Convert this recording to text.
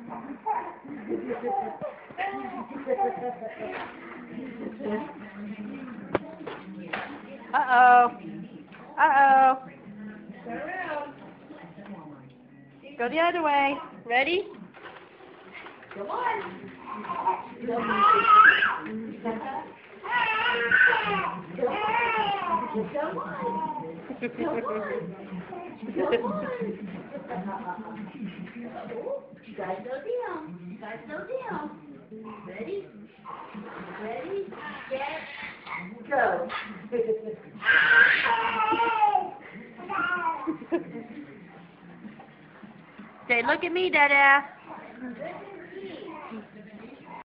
Uh-oh. Uh-oh. Go the other way. Ready? Come on. Come on. You guys go down. You guys go down. Ready? Ready? Get, go. Say, look at me, Dada.